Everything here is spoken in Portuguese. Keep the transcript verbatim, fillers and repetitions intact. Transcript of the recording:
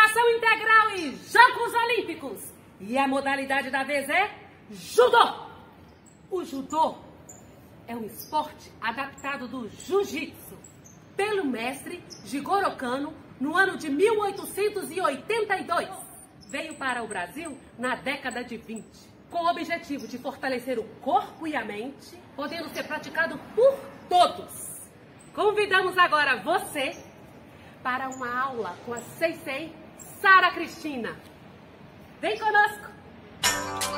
Natação integral e Jogos Olímpicos. E a modalidade da vez é judô. O judô é um esporte adaptado do jiu-jitsu pelo mestre Jigoro Kano no ano de mil oitocentos e oitenta e dois. Veio para o Brasil na década de vinte, com o objetivo de fortalecer o corpo e a mente, podendo ser praticado por todos. Convidamos agora você para uma aula com a Sensei Sara Cristina. Vem conosco!